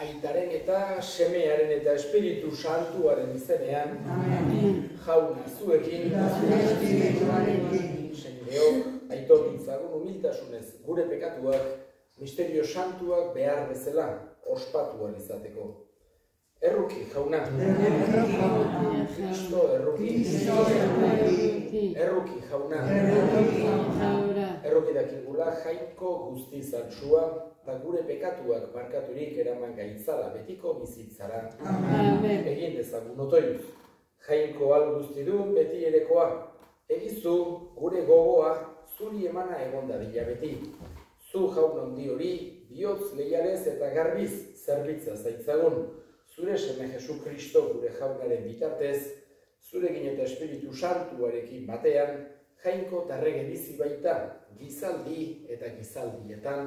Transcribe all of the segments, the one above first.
Aitaren eta semearen eta Espiritu Santuaren izenean, jauna zuekin, senideok, aitor ditzagun humiltasunez gure pekatuak, misterio santuak behar bezala ospatuan izateko. Erruki, jauna. Kristo erruki. Erruki, jauna. Erruki dakigula jainko guzti zantzua, eta gure pekatuak barkaturik eraman gaitzala betiko bizitzara. Egin dezagun otoiuz. Jainko al guzti du beti erekoa. Egizu gure gogoa zuri emana egon dadila beti. Zu jaun handi hori, bihotz leialez eta garbiz zerbitza zaitzagun. Zure seme Jesu Kristo gure jaunaren bitartez, zurekin eta Espiritu Santuarekin batean, jainko tarrege bizi baita, gizaldi eta gizaldietan.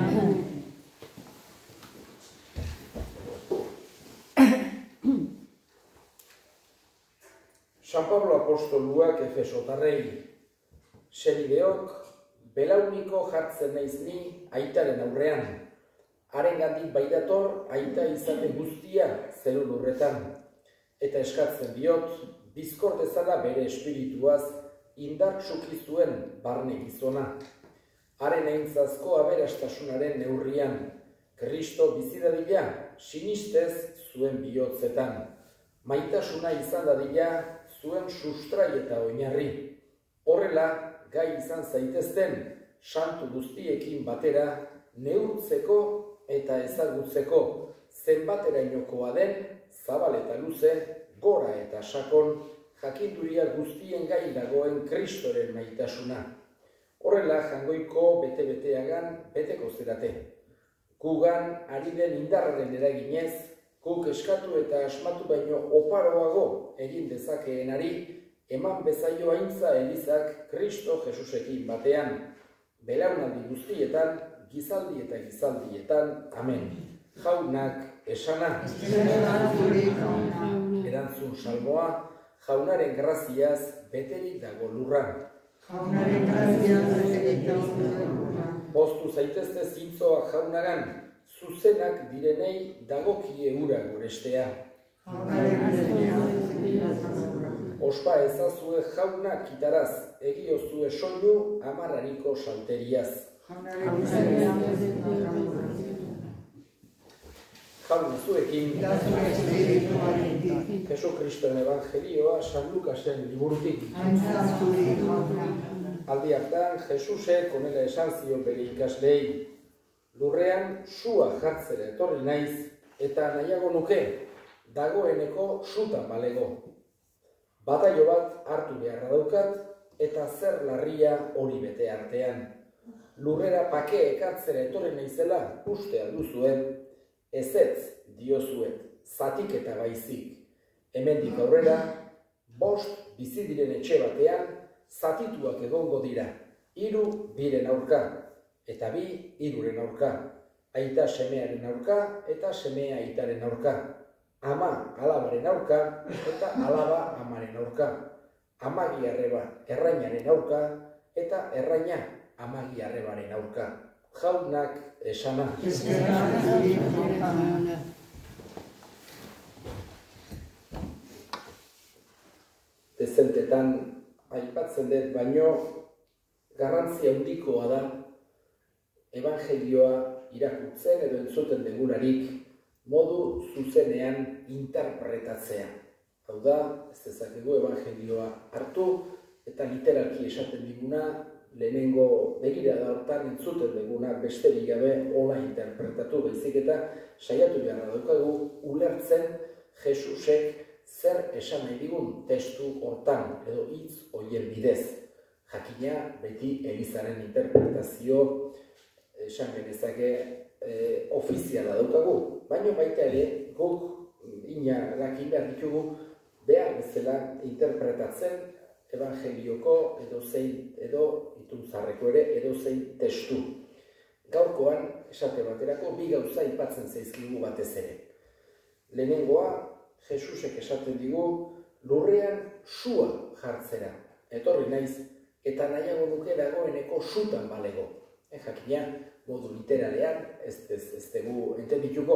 San Pablo apostoluak Efesotarrei, senideok, belauniko jartzen naiz ni aitaren aurrean, harengandik baidator aita izate guztia zelul lurretan, eta eskatzen diot, bizkor dezala bere espirituaz indartsuki zuen barne gizona. Haren aintzazko aberastasunaren neurrian, Kristo bizi dadila sinistez zuen bihotzetan. Maitasuna izan dadila zuen sustrai eta oinarri. Horrela, gai izan zaitezten, santu guztiekin batera, neurtzeko eta ezagutzeko, zenbaterainokoa den, zabal eta luze, gora eta sakon, jakinduria guztien gai dagoen Kristoren maitasuna. Horrela, jangoiko bete-beteagan beteko zerate. Gugan ari den indarraren eraginez, guk eskatu eta asmatu baino oparoago egin dezakeenari, eman bezaio aintza Elizak Kristo Jesusekin batean, belaunaldi guztietan, gizaldi eta gizaldietan, amen. Jaunak esana. Erantzun salmoa, jaunaren graziaz beterik dago lurra. Poztu zaitezte zintzoak jaunagan, zuzenak direnei dagokie ura gorestea. Ospa ezazue jaunak itaraz, egiozue soinu amarrariko salteriaz. Jauna zuekin, Jesu Kristoen Evangelioa San Lukasen liburutik. Aldi hartan, Jesusek onela esan zion bere ikaslei, lurrean sua jartzera etorri naiz, eta nahiago nuke, dagoeneko sutan balego. Bataio bat hartu beharra daukat, eta zer larria hori bete artean. Lurrera pake ekartzera etorri naizela uste alduzuen, ezetz diozuet, zatik eta baizik. Hemendik aurrera, 5 bizi diren etxe batean, zatituak egongo dira, 3 biren aurka, eta 2 hiruren aurka, aita semearen aurka eta semea aitaren aurka, ama alabaren aurka eta alaba amaren aurka, amagi arreba errainaren aurka eta erraina amagi arrebaren aurka. Jaunak esana. Dezentetan aipatzen dut, baino garrantzia handikoa da Evangelioa irakurtzen edo entzuten degularik modu zuzenean interpretatzea. Hau da, ez dezakegu Evangelioa hartu eta literalki esaten diguna, lehenengo begirada hortan entzuten duguna besterik gabe hola interpretatu, baizik eta saiatu beharra daukagu ulertzen Jesusek zer esan nahi digun testu hortan edo hitz horien bidez. Jakina beti Elizaren interpretazio esan genezake ofiziala daukagu, baina baita ere guk inarekin behar ditugu behar bezala interpretatzen Evangelioko edo itunzarreko ere edozein testu. Gaurkoan, esate baterako, 2 gauza aipatzen zaizkigu batez ere. Lehenengoa, Jesusek esaten digu, lurrean sua jartzera. Etorri naiz, eta nahiago nuke dagoeneko sutan balego. Jakina, modu literalean, ez dugu entendituko, hau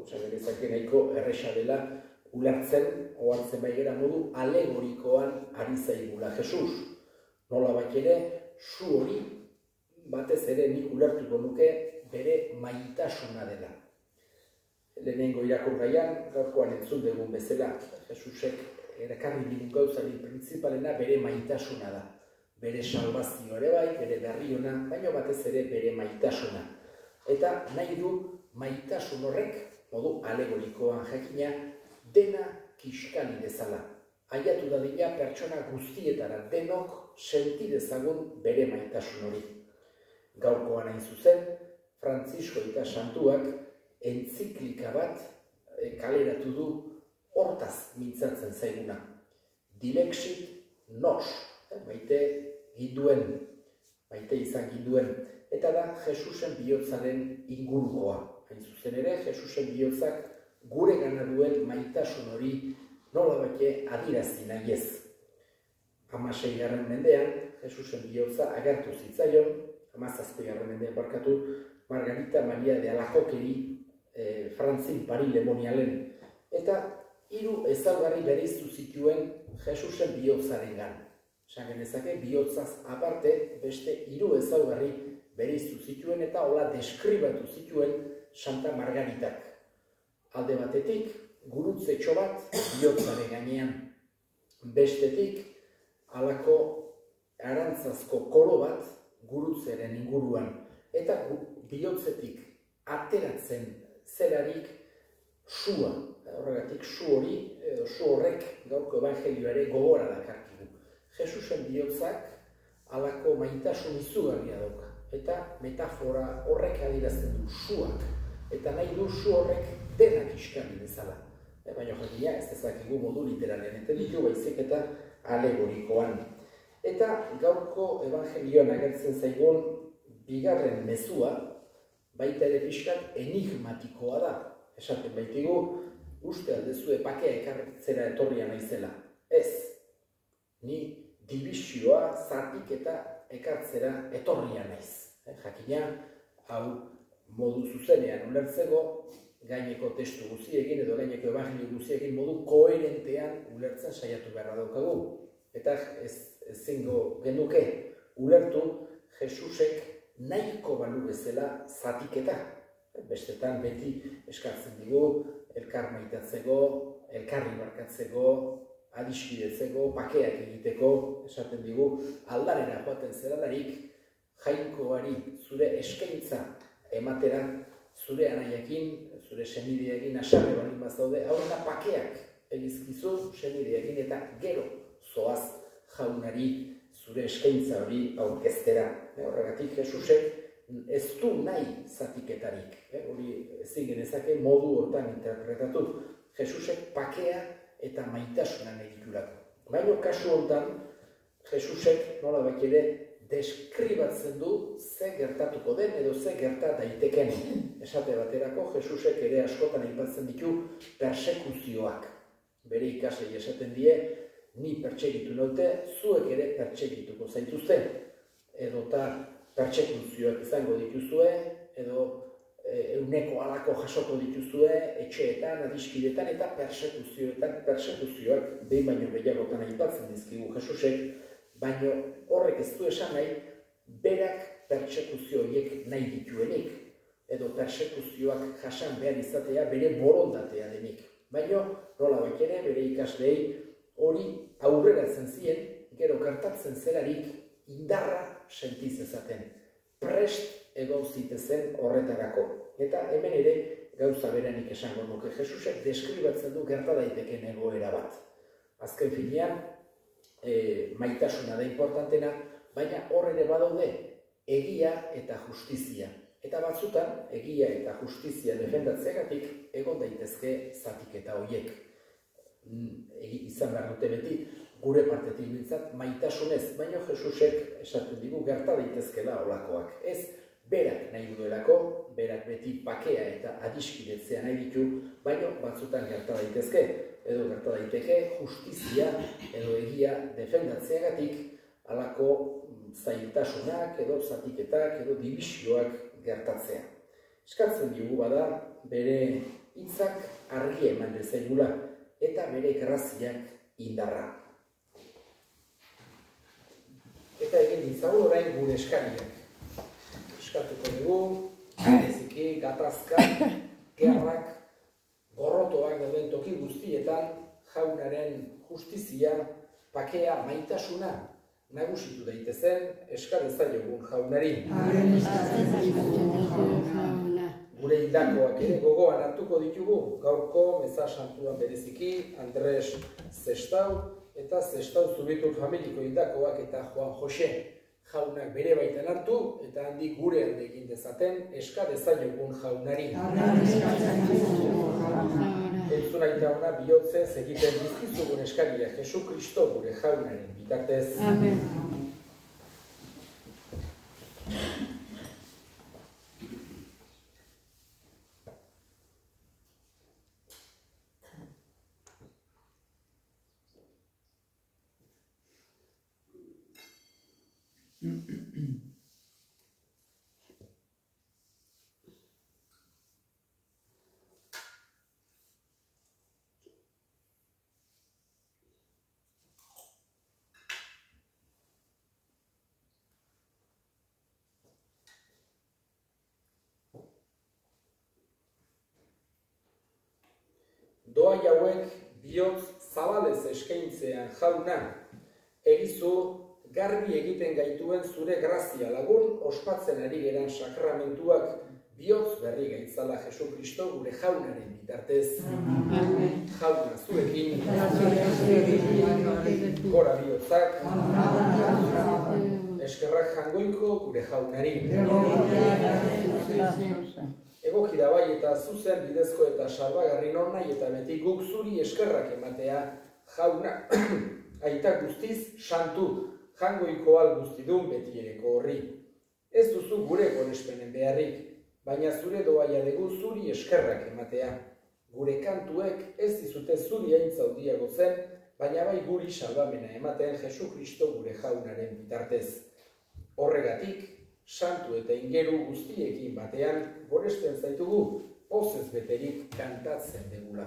genezake nahiko erresa dela ulertzen, ohartzen bai gara modu alegorikoan ari zaigula Jesus. Nolabait ere, su hori batez ere nik ulertuko nuke bere maitasuna dela. Lehenengo irakurgaian, gaurkoan entzun dugun bezala, Jesusek erakarri digun gauzari printzipalena bere maitasuna da. Bere salbazio ere bai, bere berriona, baina batez ere bere maitasuna. Eta nahi du maitasun horrek, modu alegorikoan jakina, dena kiskali dezala. Aiatu dadila pertsona guztietara denok senti dezagun bere maitasun hori. Gaurkoan hain zuzen, Frantzisko eta Santuak entziklika bat kaleratu du hortaz mintzatzen zaiguna. Dilexit nos, maite izan ginduen, eta da Jesusen bihotzaren ingurukoa. Hain zuzen ere, Jesusen bihotzak gure gana duen maitasun hori nolabait adierazi nahi ez. 16. mendean, Jesusen bihotza agertu zitzaion, 17. mendean barkatu, Margarita Maria de Alakokeri Frantzin Pari lemonialen, eta 3 ezaugarri bereiztu zituen Jesusen bihotzarengan. Esan genezake, bihotzaz aparte beste 3 ezaugarri bereiztu zituen eta hola deskribatu zituen Santa Margaritak. Alde batetik, gurutzetxo bat bihotzaren gainean. Bestetik, halako arantzazko koro bat gurutzeren inguruan. Eta bihotzetik ateratzen zelarik sua. Horregatik su hori, su horrek gaurko evangelioare gogora dakarkigu. Jesusen bihotzak halako maitasun izugarria dauka. Eta metafora horrek adierazten du suak. Eta nahi du su horrek denak iskali dezala. Baina jakina ez dezakigu modu literalen entenditu, baizik eta alegorikoan. Eta gaurko evangelioan agertzen zaigun bigarren mezua, baita ere pixkat enigmatikoa da. Esaten baitigu, uste aldezue pakea ekartzera etorria naizela. Ez, ni dibisioa, zatik eta ekartzera etorria naiz. Jakina, hau modu zuzenean ulertzeko, gaineko testu guztiekin edo gaineko evangelio guztiekin modu koherentean ulertzen saiatu beharra daukagu. Eta ezingo genuke ulertu Jesusek nahiko balu bezala zatiketa. Bestetan beti eskartzen digu, elkar maitatzeko, elkarri barkatzeko, adiskidetzeko, pakeak egiteko, esaten digu, aldarera joaten zeralarik, jainkoari zure eskaintza ematera, zure anaiakin, zure senideekin asarre balin bazaude, hau da pakeak egizkizu senideekin eta gero zoaz jaunari zure eskaintza hori aurkeztera. Horregatik Jesusek ez du nahi zatiketarik. Hori ezin genezake modu hortan interpretatu. Jesusek pakea eta maitasuna nahi ditulako. Baina kasu honetan, Jesusek nolabait ere deskribatzen du ze gertatuko den edo ze gerta daiteken. Esate baterako, Jesusek ere askotan aipatzen ditu persekuzioak. Bere ikasei esaten die, ni pertsegitu naute, zuek ere pertsegituko zaituzte. Edota pertsekuzioak izango dituzue, edo euneko halako jasoko dituzue, etxeetan, adiskidetan eta persekuzioak behin baino gehiagotan aipatzen dizkigu Jesusek, baina horrek ez du esan nahi, berak pertsekuzio horiek nahi dituenik, edo persekuzioak jasan behar izatea bere borondatea denik. Baina nolabait ere bere ikaslei hori aurreratzen zien, gero gertatzen zelarik indarra sentiz ezaten. Prest egon zitezen horretarako. Eta hemen ere gauza beranik esango nuke. Jesusek deskribatzen du gerta daiteken egoera bat. Azken finean, maitasuna da importantena, baina hor ere badaude egia eta justizia. Eta batzutan, egia eta justizia defendatzeagatik egon daitezke zatiketa horiek. Izan behar dute beti, gure partetik bintzat, maitasunez, baina Jesusek esaten digu gerta daitezkela olakoak. Ez, berak nahi duelako, berak beti pakea eta adiskidetzea nahi ditu, baina batzutan gerta daitezke, edo gerta daiteke justizia edo egia defendatzeagatik halako zailtasunak edo zatiketak edo dibisioak gertatzea. Eskatzen digu bada bere hitzak argi eman dezagula eta bere graziak indarra. Eta egin ditzagun orain gure eskariak. Eskatuko dugu, bereziki, gatazkak, gerrak, gorrotoak dauden toki guztietan, jaunaren justizia, pakea, maitasuna nagusitu daitezen eskar ezaiogun jaunari. Gure hildakoak ere gogoan hartuko ditugu, gaurko meza santuan bereziki, Andres Zestau eta Zestau Zubitur familiko hildakoak eta Juan Jose jaunak bere baitan hartu eta handik gure alde egin dezaten eskar ezaiogun jaunari. Entzun aita ona bihotzez egiten dizkizugun eskaria Jesu Kristo gure jaunaren bitartez. Amen. Doa hauek bihotz zabalez eskaintzean jauna, egizu garbi egiten gaituen zure grazia lagun ospatzen ari geran sakramentuak bihotz berri gaitzala Jesu Kristo gure jaunaren bitartez. Jauna zuekin, gora bihotzak, eskerrak jangoiko gure jaunari. Egokira bai eta zuzen bidezko eta salbagarri nornai eta beti guk zuri eskerrak ematea jauna aitak guztiz santu, jangoiko al guztidun betiereko horri. Ez duzu gure gorespenen beharrik, baina zure doaia dugu zuri eskerrak ematea. Gure kantuek ez dizute zuri haintza handiago zen, baina bai guri salbamena ematen Jesu Kristo gure jaunaren bitartez. Horregatik, santu eta ingeru guztiekin batean, goresten zaitugu, pozez beterik kantatzen degula.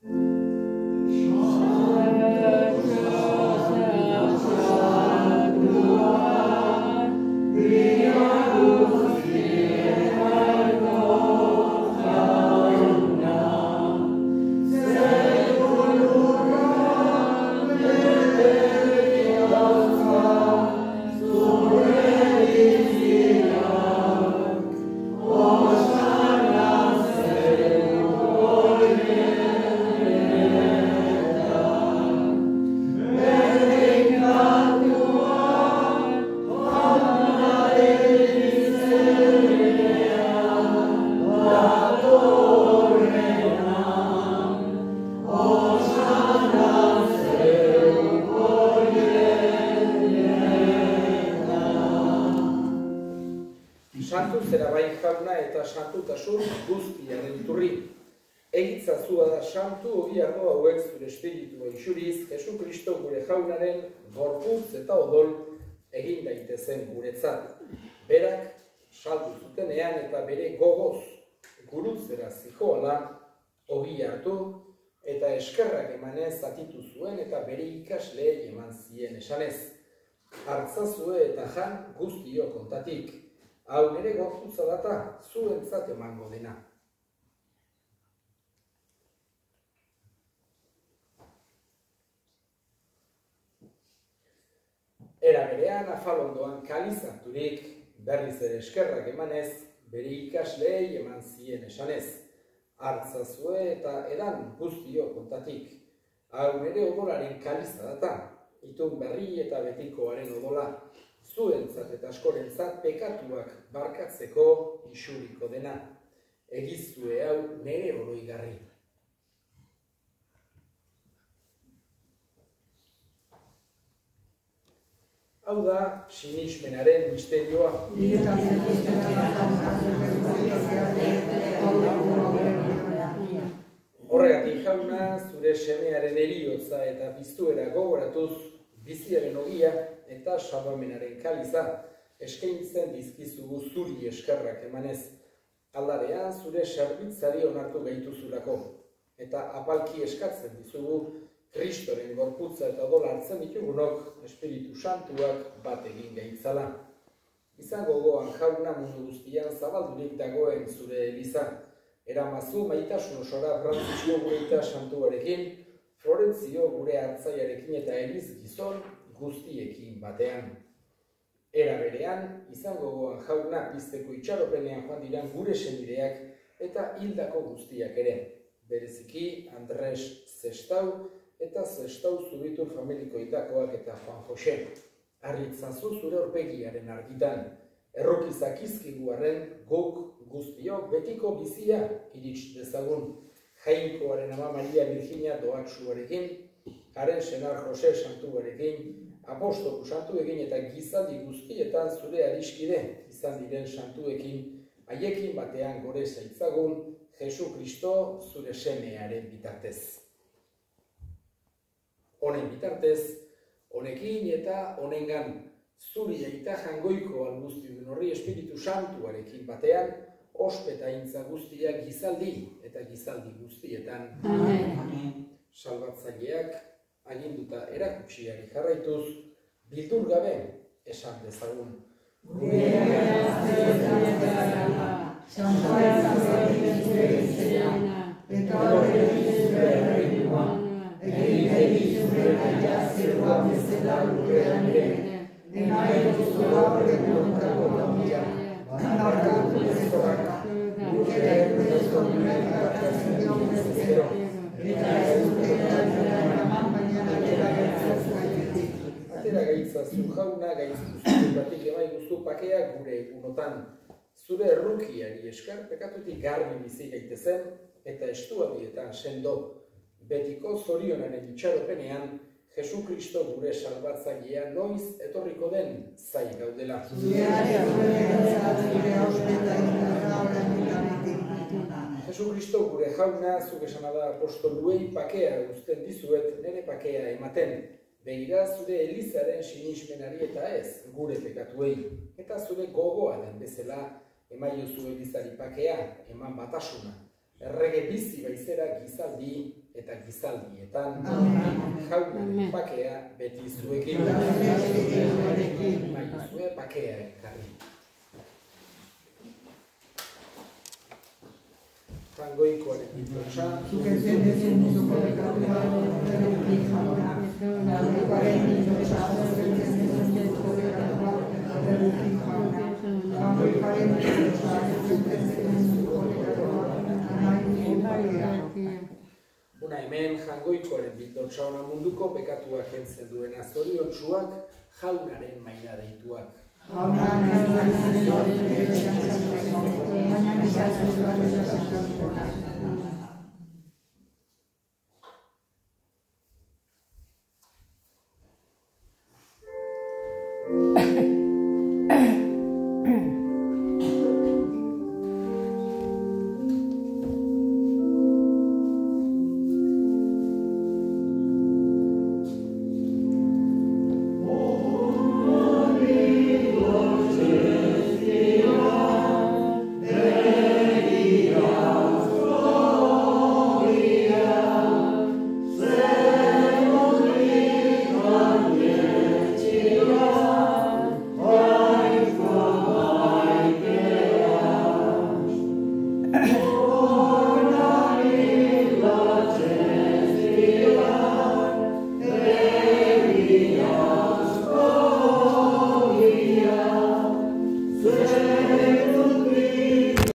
Santu zera bai jauna eta santutasun guztiaren iturri. Egitzazua da santu hori ardo hauek zure espiritua isuriz, Jesu Kristo gure jaunaren gorputz eta odol egin daitezen guretzat. Berak saldu zutenean eta bere gogoz gurutzera zijoala hori hartu eta eskerrak emanez zatitu zuen eta bere ikasleei eman zien esanez. Hartzazue eta jan guztio kontatik. Hau nire gorputza data zuentzat emango dena. Era berean afalondoan kalizaturik berriz ere eskerrak emanez, bere ikasleei eman zien esanez. Hartzazue eta edan guztio kontatik. Hau nire odolaren kaliza data, itun berri eta betikoaren odola. Zuentzat eta askorentzat pekatuak barkatzeko isuriko dena. Egizue hau nere oroigarri. Hau da sinismenaren misterioa. Horregatik jauna, zure semearen heriotza eta piztuera gogoratuz, biziaren ogia eta salbamenaren kaliza eskaintzen dizkizugu zuri eskerrak emanez. Aldarean zure zerbitzari onartu gaituzulako, eta apalki eskatzen dizugu Kristoren gorputza eta odola hartzen ditugunok Espiritu Santuak bat egin gaitzala. Izan gogoan jauna mundu guztian zabaldurik dagoen zure eliza, eramazu maitasun osora Frantzisio gure santuarekin, Florentzio gure hartzaiarekin eta eliz gizon guztiekin batean. Era berean, izan gogoan jauna pizteko itxaropenean joan diran gure senideak eta hildako guztiak ere. Bereziki Andres Zestau eta Zestau Zubitur familikoitakoak eta Juan Jose. Arritzazu zure aurpegiaren argitan, errokizak izkiguaren guk guztiok betiko bizia irits dezagun. Jainkoaren ama Maria Virginia doatsuarekin, haren senar Jose santuarekin, apostolu santuekin eta gizaldi guztietan zure adiskide izan diren santuekin, haiekin batean gore zaitzagun, Jesu Kristo zure semearen bitartez. Honen bitartez, honekin eta honengan, zuri eta jangoiko alguztiudun horri Espiritu Santuarekin batean, ospetaintza guztiak gizaldi eta gizaldi guztietan. Amen. Salbatzaileak aginduta erakutsiari jarraituz, bildur gabe esan dezagun. Atera gaitzazu jauna, gaitzatik emai guztu pakeak gure egunotan. Zure errukiari esker pekatutik garbi bizi gaitezen eta estualdietan sendo. Betiko zorionaren itxaropenean, Jesu Kristo gure salbatzailea noiz etorriko den zai gaudela. Jesu Kristo gure jauna, zuk esana da apostoluei pakea uzten dizuet nire pakea ematen. Begira zure elizaren sinismenari eta ez gure pekatuei. Eta zure gogoa den bezala emaiozu elizari pakea, eman batasuna. Errege bizi baizera gizaldi eta gizaldietan. Jaunaren pakea beti zuekin. Emaiozue pakea ekarri. Tangoikoaren bitotxa. Una hemen jangoikoaren bitotxa ona munduko pekatua jentzen duena zoriontsuak jaunaren maila deituak.